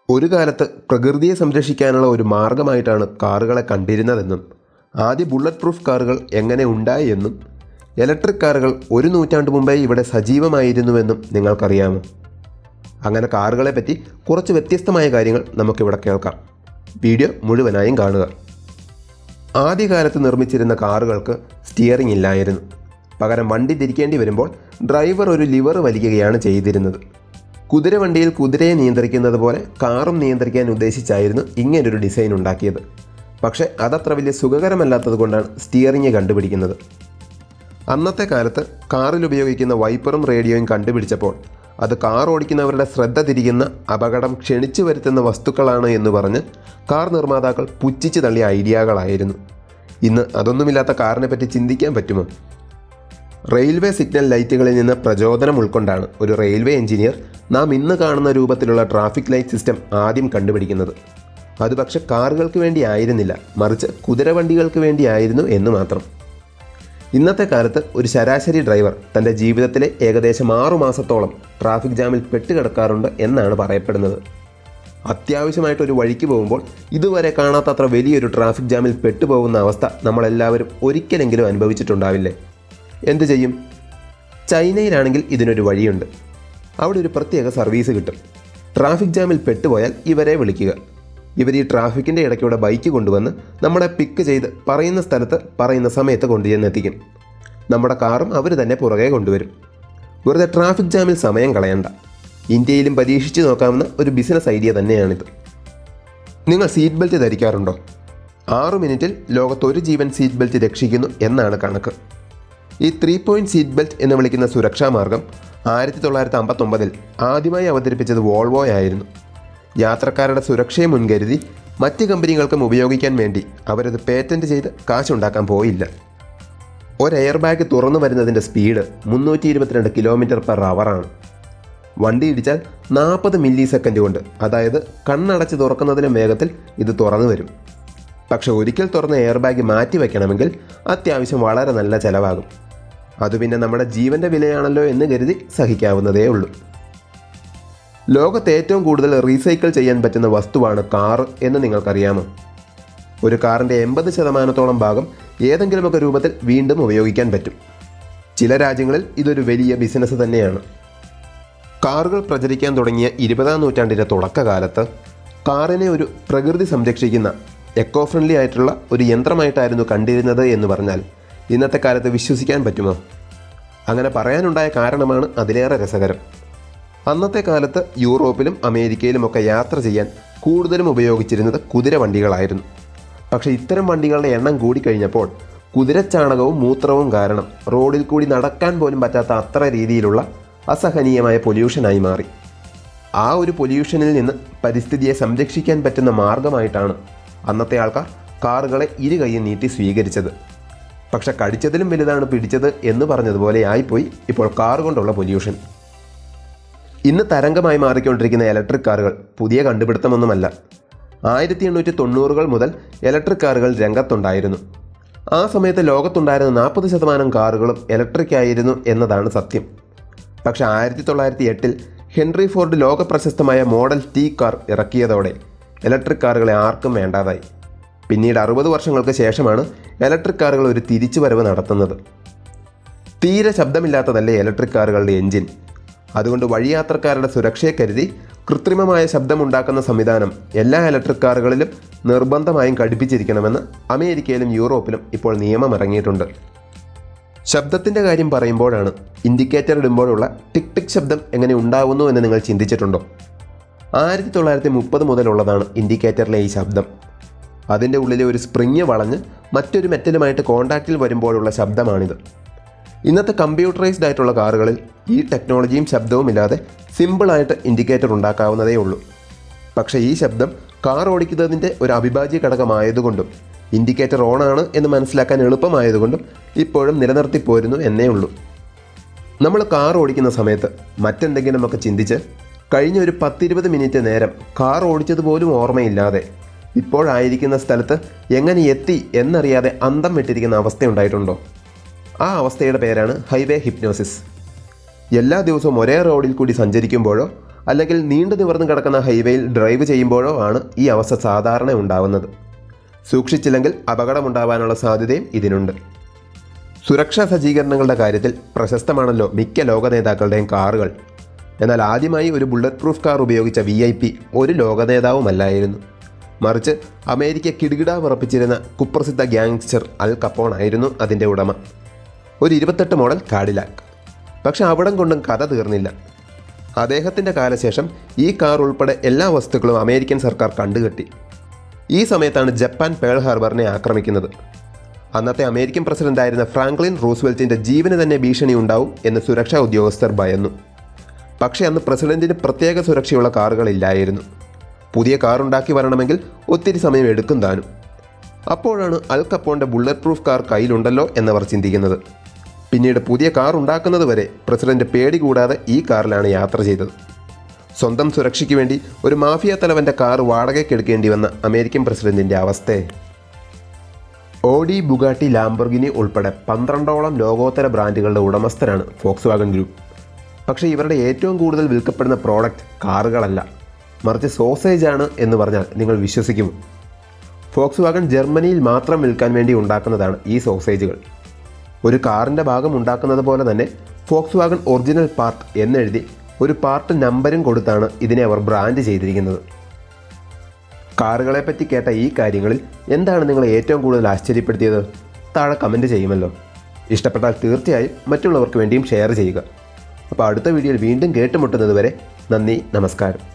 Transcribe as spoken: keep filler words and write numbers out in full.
ഒരു കാലത്ത് പ്രകൃതിയെ സംരക്ഷിക്കാനുള്ള ഒരു മാർഗമായിട്ടാണ് കാറുകളെ കണ്ടിരുന്നതെന്നും ആദ്യ ബുള്ളറ്റ് പ്രൂഫ് കാറുകൾ എങ്ങനെ ഉണ്ടായി എന്നും ഇലക്ട്രിക് കാറുകൾ ഒരു നൂറ്റാണ്ട് മുമ്പേ ഇവിടെ സജീവമായിരുന്നുവെന്നും നിങ്ങൾക്കറിയാമോ? അങ്ങനെ കാറുകളെപ്പറ്റി കുറച്ച് വ്യത്യസ്തമായ കാര്യങ്ങൾ നമുക്കിവിടെ കേൾക്കാം. വീഡിയോ മുഴുവനായും കാണുക. ആദ്യകാലത്ത് നിർമ്മിച്ചിരുന്ന കാറുകൾക്ക് സ്റ്റിയറിംഗ് ഇല്ലായിരുന്നു. പകരം വണ്ടി തിരിക്കേണ്ടി വരുമ്പോൾ ഡ്രൈവർ ഒരു ലിവർ വലിക്കുകയാണ് ചെയ്തിരുന്നത്. കുതിരവണ്ടിയിൽ കുതിരയെ നിയന്ത്രിക്കുന്നത് പോലെ കാറും നിയന്ത്രിക്കാൻ ഉദ്ദേശിച്ചായിരുന്നു ഇങ്ങനൊരു ഡിസൈൻ ഉണ്ടാക്കിയത്. പക്ഷേ അതത്ര വലിയ സുഖകരമല്ലാത്തത് കൊണ്ടാണ് സ്റ്റിയറിംഗ് കണ്ടുപിടിക്കുന്നത്. അന്നത്തെ കാലത്ത് കാറിൽ ഉപയോഗിക്കുന്ന വൈപ്പറും റേഡിയോയും കണ്ടുപിടിച്ചപ്പോൾ അത് കാർ ഓടിക്കുന്നവരുടെ ശ്രദ്ധ തിരിക്കുന്ന അപകടം ക്ഷണിച്ചു വരുത്തുന്ന വസ്തുക്കളാണ് എന്ന് പറഞ്ഞ് കാർ നിർമ്മാതാക്കൾ പുച്ഛിച്ച് തള്ളിയ ഐഡിയകളായിരുന്നു. ഇന്ന് അതൊന്നുമില്ലാത്ത കാറിനെ പറ്റി ചിന്തിക്കാൻ പറ്റുമോ? റെയിൽവേ സിഗ്നൽ ലൈറ്റുകളിൽ നിന്ന് പ്രചോദനം ഉൾക്കൊണ്ടാണ് ഒരു റെയിൽവേ എഞ്ചിനീയർ നാം ഇന്ന് കാണുന്ന രൂപത്തിലുള്ള ട്രാഫിക് ലൈറ്റ് സിസ്റ്റം ആദ്യം കണ്ടുപിടിക്കുന്നത്. അത് പക്ഷെ കാറുകൾക്ക് വേണ്ടി ആയിരുന്നില്ല, മറിച്ച് കുതിരവണ്ടികൾക്ക് വേണ്ടിയായിരുന്നു എന്ന് മാത്രം. ഇന്നത്തെ കാലത്ത് ഒരു ശരാശരി ഡ്രൈവർ തൻ്റെ ജീവിതത്തിലെ ഏകദേശം ആറു മാസത്തോളം ട്രാഫിക് ജാമിൽ പെട്ടുകിടക്കാറുണ്ട് എന്നാണ് പറയപ്പെടുന്നത്. അത്യാവശ്യമായിട്ടൊരു വഴിക്ക് പോകുമ്പോൾ ഇതുവരെ കാണാത്തത്ര വലിയൊരു ട്രാഫിക് ജാമിൽ പെട്ടുപോകുന്ന അവസ്ഥ നമ്മളെല്ലാവരും ഒരിക്കലെങ്കിലും അനുഭവിച്ചിട്ടുണ്ടാവില്ലേ? എന്തു ചെയ്യും? ചൈനയിലാണെങ്കിൽ ഇതിനൊരു വഴിയുണ്ട്. അവിടെ ഒരു പ്രത്യേക സർവീസ് കിട്ടും. ട്രാഫിക് ജാമിൽ പെട്ടുപോയാൽ ഇവരെ വിളിക്കുക. ഇവർ ഈ ട്രാഫിക്കിൻ്റെ ഇടയ്ക്കൂടെ ബൈക്ക് കൊണ്ടുവന്ന് നമ്മളെ പിക്ക് ചെയ്ത് പറയുന്ന സ്ഥലത്ത് പറയുന്ന സമയത്ത് കൊണ്ടുചെന്നെത്തിക്കും. നമ്മുടെ കാറും അവർ തന്നെ പുറകെ കൊണ്ടുവരും. വെറുതെ ട്രാഫിക് ജാമിൽ സമയം കളയണ്ട. ഇന്ത്യയിലും പരീക്ഷിച്ച് നോക്കാവുന്ന ഒരു ബിസിനസ് ഐഡിയ തന്നെയാണിത്. നിങ്ങൾ സീറ്റ് ബെൽറ്റ് ധരിക്കാറുണ്ടോ? ആറു മിനിറ്റിൽ ലോകത്തൊരു ജീവൻ സീറ്റ് ബെൽറ്റ് രക്ഷിക്കുന്നു എന്നാണ് കണക്ക്. ഈ ത്രീ പോയിൻറ്റ് സീറ്റ് ബെൽറ്റ് എന്ന് വിളിക്കുന്ന സുരക്ഷാ മാർഗം ആയിരത്തി തൊള്ളായിരത്തി അമ്പത്തൊമ്പതിൽ ആദ്യമായി അവതരിപ്പിച്ചത് വോൾവോയായിരുന്നു. യാത്രക്കാരുടെ സുരക്ഷയെ മുൻകരുതി മറ്റ് കമ്പനികൾക്കും ഉപയോഗിക്കാൻ വേണ്ടി അവരത് പേറ്റൻറ്റ് ചെയ്ത് കാശുണ്ടാക്കാൻ പോയില്ല. ഒരു എയർ ബാഗ് തുറന്നു വരുന്നതിൻ്റെ സ്പീഡ് മുന്നൂറ്റി ഇരുപത്തിരണ്ട് കിലോമീറ്റർ പെർ അവറാണ്. വണ്ടി ഇടിച്ചാൽ നാൽപ്പത് മില്ലി സെക്കൻഡ് കൊണ്ട്, അതായത് കണ്ണടച്ച് തുറക്കുന്നതിനും വേഗത്തിൽ ഇത് തുറന്നു വരും. പക്ഷെ ഒരിക്കൽ തുറന്ന എയർ ബാഗ് മാറ്റി വയ്ക്കണമെങ്കിൽ അത്യാവശ്യം വളരെ നല്ല ചിലവാകും. അത് പിന്നെ നമ്മുടെ ജീവൻ്റെ വിലയാണല്ലോ എന്ന് കരുതി സഹിക്കാവുന്നതേ ഉള്ളൂ. ലോകത്ത് ഏറ്റവും കൂടുതൽ റീസൈക്കിൾ ചെയ്യാൻ പറ്റുന്ന വസ്തുവാണ് കാറ് എന്ന് നിങ്ങൾക്കറിയാമോ? ഒരു കാറിൻ്റെ എൺപത് ശതമാനത്തോളം ഭാഗം ഏതെങ്കിലുമൊക്കെ രൂപത്തിൽ വീണ്ടും ഉപയോഗിക്കാൻ പറ്റും. ചില രാജ്യങ്ങളിൽ ഇതൊരു വലിയ ബിസിനസ് തന്നെയാണ്. കാറുകൾ പ്രചരിക്കാൻ തുടങ്ങിയ ഇരുപതാം നൂറ്റാണ്ടിൻ്റെ തുടക്കകാലത്ത് കാറിനെ ഒരു പ്രകൃതി സംരക്ഷിക്കുന്ന എക്കോ ഫ്രണ്ട്ലി ആയിട്ടുള്ള ഒരു യന്ത്രമായിട്ടായിരുന്നു കണ്ടിരുന്നത് എന്ന് പറഞ്ഞാൽ ഇന്നത്തെ കാലത്ത് വിശ്വസിക്കാൻ പറ്റുമോ? അങ്ങനെ പറയാനുണ്ടായ കാരണമാണ് അതിലേറെ രസകരം. അന്നത്തെ കാലത്ത് യൂറോപ്പിലും അമേരിക്കയിലുമൊക്കെ യാത്ര ചെയ്യാൻ കൂടുതലും ഉപയോഗിച്ചിരുന്നത് കുതിരവണ്ടികളായിരുന്നു. പക്ഷേ ഇത്തരം വണ്ടികളുടെ എണ്ണം കൂടിക്കഴിഞ്ഞപ്പോൾ കുതിരച്ചാണകവും മൂത്രവും കാരണം റോഡിൽ കൂടി നടക്കാൻ പോലും പറ്റാത്ത അത്ര രീതിയിലുള്ള അസഹനീയമായ പൊല്യൂഷനായി മാറി. ആ ഒരു പൊല്യൂഷനിൽ നിന്ന് പരിസ്ഥിതിയെ സംരക്ഷിക്കാൻ പറ്റുന്ന മാർഗമായിട്ടാണ് അന്നത്തെ ആൾക്കാർ കാറുകളെ ഇരു കൈയും നീട്ടി സ്വീകരിച്ചത്. പക്ഷെ കടിച്ചതിലും വലുതാണ് പിടിച്ചത് എന്ന് പറഞ്ഞതുപോലെ ആയിപ്പോയി ഇപ്പോൾ കാർ കൊണ്ടുള്ള പൊല്യൂഷൻ. ഇന്ന് തരംഗമായി മാറിക്കൊണ്ടിരിക്കുന്ന ഇലക്ട്രിക് കാറുകൾ പുതിയ കണ്ടുപിടുത്തമൊന്നുമല്ല. ആയിരത്തി എണ്ണൂറ്റി തൊണ്ണൂറുകൾ മുതൽ ഇലക്ട്രിക് കാറുകൾ രംഗത്തുണ്ടായിരുന്നു. ആ സമയത്ത് ലോകത്തുണ്ടായിരുന്ന നാൽപ്പത് ശതമാനം കാറുകളും ഇലക്ട്രിക് ആയിരുന്നു എന്നതാണ് സത്യം. പക്ഷേ ആയിരത്തി തൊള്ളായിരത്തി എട്ടിൽ ഹെൻറി ഫോർഡ് ലോക പ്രശസ്തമായ മോഡൽ ടി കാർ ഇറക്കിയതോടെ ഇലക്ട്രിക് കാറുകളെ ആർക്കും വേണ്ടാതായി. പിന്നീട് അറുപത് വർഷങ്ങൾക്ക് ശേഷമാണ് ഇലക്ട്രിക് കാറുകൾ ഒരു തിരിച്ചുവരവ് നടത്തുന്നത്. തീരെ ശബ്ദമില്ലാത്തതല്ലേ ഇലക്ട്രിക് കാറുകളുടെ എൻജിൻ. അതുകൊണ്ട് വഴിയാത്രക്കാരുടെ സുരക്ഷയെ കരുതി കൃത്രിമമായ ശബ്ദമുണ്ടാക്കുന്ന സംവിധാനം എല്ലാ ഇലക്ട്രിക് കാറുകളിലും നിർബന്ധമായും ഘടിപ്പിച്ചിരിക്കണമെന്ന് അമേരിക്കയിലും യൂറോപ്പിലും ഇപ്പോൾ നിയമം ഇറങ്ങിയിട്ടുണ്ട്. ശബ്ദത്തിൻ്റെ കാര്യം പറയുമ്പോഴാണ് ഇൻഡിക്കേറ്റർ ഇടുമ്പോഴുള്ള ടിക് ടിക് ശബ്ദം എങ്ങനെ ഉണ്ടാവുന്നു എന്ന് നിങ്ങൾ ചിന്തിച്ചിട്ടുണ്ടോ? ആയിരത്തി തൊള്ളായിരത്തി മുപ്പത് മുതലുള്ളതാണ് ഇൻഡിക്കേറ്ററിലെ ഈ ശബ്ദം. അതിൻ്റെ ഉള്ളിലെ ഒരു സ്പ്രിങ് വളഞ്ഞ് മറ്റൊരു മെറ്റലുമായിട്ട് കോൺടാക്റ്റിൽ വരുമ്പോഴുള്ള ശബ്ദമാണിത്. ഇന്നത്തെ കമ്പ്യൂട്ടറൈസ്ഡ് ആയിട്ടുള്ള കാറുകളിൽ ഈ ടെക്നോളജിയും ശബ്ദവും ഇല്ലാതെ സിമ്പിളായിട്ട് ഇൻഡിക്കേറ്റർ ഉണ്ടാക്കാവുന്നതേ ഉള്ളൂ. പക്ഷേ ഈ ശബ്ദം കാർ ഓടിക്കുന്നതിൻ്റെ ഒരു അവിഭാജ്യ ഘടകമായതുകൊണ്ടും ഇൻഡിക്കേറ്റർ ഓണാണ് എന്ന് മനസ്സിലാക്കാൻ എളുപ്പമായതുകൊണ്ടും ഇപ്പോഴും നിലനിർത്തി പോരുന്നു എന്നേ ഉള്ളൂ. നമ്മൾ കാർ ഓടിക്കുന്ന സമയത്ത് മറ്റെന്തെങ്കിലുമൊക്കെ ചിന്തിച്ച് കഴിഞ്ഞ ഒരു പത്തിരുപത് മിനിറ്റ് നേരം കാർ ഓടിച്ചതുപോലും ഓർമ്മയില്ലാതെ ഇപ്പോഴായിരിക്കുന്ന സ്ഥലത്ത് എങ്ങനെ എത്തി എന്നറിയാതെ അന്തം വിട്ടിരിക്കുന്ന അവസ്ഥയുണ്ടായിട്ടുണ്ടോ? ആ അവസ്ഥയുടെ പേരാണ് ഹൈവേ ഹിപ്നോസിസ്. എല്ലാ ദിവസവും ഒരേ റോഡിൽ കൂടി സഞ്ചരിക്കുമ്പോഴോ അല്ലെങ്കിൽ നീണ്ടു നിവർന്നു കിടക്കുന്ന ഹൈവേയിൽ ഡ്രൈവ് ചെയ്യുമ്പോഴോ ആണ് ഈ അവസ്ഥ സാധാരണ ഉണ്ടാവുന്നത്. സൂക്ഷിച്ചില്ലെങ്കിൽ അപകടമുണ്ടാവാനുള്ള സാധ്യതയും ഇതിനുണ്ട്. സുരക്ഷാ സജ്ജീകരണങ്ങളുടെ കാര്യത്തിൽ പ്രശസ്തമാണല്ലോ മിക്ക ലോക നേതാക്കളുടെയും കാറുകൾ. എന്നാൽ ആദ്യമായി ഒരു ബുള്ളറ്റ് പ്രൂഫ് കാർ ഉപയോഗിച്ച വി ഐ പി ഒരു ലോക നേതാവുമല്ലായിരുന്നു. മറിച്ച് അമേരിക്ക കിടുകിട വിറപ്പിച്ചിരുന്ന കുപ്രസിദ്ധ ഗ്യാങ്സ്റ്റർ അൽ കപ്പോൺ ആയിരുന്നു അതിൻ്റെ ഉടമ. ഒരു ഇരുപത്തെട്ട് മോഡൽ കാഡിലാക്ക്. പക്ഷെ അവിടം കൊണ്ടും കഥ തീർന്നില്ല. അദ്ദേഹത്തിൻ്റെ കാലശേഷം ഈ കാർ ഉൾപ്പെടെ എല്ലാ വസ്തുക്കളും അമേരിക്കൻ സർക്കാർ കണ്ടുകെട്ടി. ഈ സമയത്താണ് ജപ്പാൻ പേൾ ഹാർബറിനെ ആക്രമിക്കുന്നത്. അന്നത്തെ അമേരിക്കൻ പ്രസിഡന്റായിരുന്ന ഫ്രാങ്ക്ലിൻ റൂസ്വെൽറ്റിൻ്റെ ജീവന് തന്നെ ഭീഷണി ഉണ്ടാവും എന്ന് സുരക്ഷാ ഉദ്യോഗസ്ഥർ ഭയന്നു. പക്ഷേ അന്ന് പ്രസിഡന്റിന് പ്രത്യേക സുരക്ഷയുള്ള കാറുകളില്ലായിരുന്നു. പുതിയ കാർ ഉണ്ടാക്കി വരണമെങ്കിൽ ഒത്തിരി സമയം എടുക്കും താനും. അപ്പോഴാണ് അൽ കപ്പോണിൻ്റെ ബുള്ളറ്റ് പ്രൂഫ് കാർ കയ്യിലുണ്ടല്ലോ എന്നവർ ചിന്തിക്കുന്നത്. പിന്നീട് പുതിയ കാർ ഉണ്ടാക്കുന്നത് വരെ പ്രസിഡന്റ് പേടി കൂടാതെ ഈ കാറിലാണ് യാത്ര ചെയ്തത്. സ്വന്തം സുരക്ഷയ്ക്ക് വേണ്ടി ഒരു മാഫിയ തലവൻ്റെ കാർ വാടകയ്ക്ക് എടുക്കേണ്ടി വന്ന അമേരിക്കൻ പ്രസിഡന്റിൻ്റെ അവസ്ഥയെ. ഓഡി, ബുഗാട്ടി, ലാംബോർഗിനി ഉൾപ്പെടെ പന്ത്രണ്ടോളം ലോകോത്തര ബ്രാൻഡുകളുടെ ഉടമസ്ഥരാണ് ഫോക്സ് വാഗൺ ഗ്രൂപ്പ്. പക്ഷേ ഇവരുടെ ഏറ്റവും കൂടുതൽ വിൽക്കപ്പെടുന്ന പ്രോഡക്റ്റ് കാറുകളല്ല, മറിച്ച് സോസേജ് ആണ് എന്ന് പറഞ്ഞാൽ നിങ്ങൾ വിശ്വസിക്കുമോ? ഫോക്സ് വാഗൺ ജർമ്മനിയിൽ മാത്രം വിൽക്കാൻ വേണ്ടി ഉണ്ടാക്കുന്നതാണ് ഈ സോസേജുകൾ. ഒരു കാറിൻ്റെ ഭാഗം ഉണ്ടാക്കുന്നത് പോലെ തന്നെ ഫോക്സ് വാഗൺ ഒറിജിനൽ പാർട്ട് എന്നെഴുതി ഒരു പാർട്ട് നമ്പരും കൊടുത്താണ് ഇതിനെ അവർ ബ്രാൻഡ് ചെയ്തിരിക്കുന്നത്. കാറുകളെപ്പറ്റി കേട്ട ഈ കാര്യങ്ങളിൽ എന്താണ് നിങ്ങളെ ഏറ്റവും കൂടുതൽ ആശ്ചര്യപ്പെടുത്തിയത്? താഴെ കമൻറ്റ് ചെയ്യുമല്ലോ. ഇഷ്ടപ്പെട്ടാൽ തീർച്ചയായും മറ്റുള്ളവർക്ക് വേണ്ടിയും ഷെയർ ചെയ്യുക. അപ്പോൾ അടുത്ത വീഡിയോയിൽ വീണ്ടും കേട്ടുമുട്ടുന്നത് വരെ നന്ദി, നമസ്കാരം.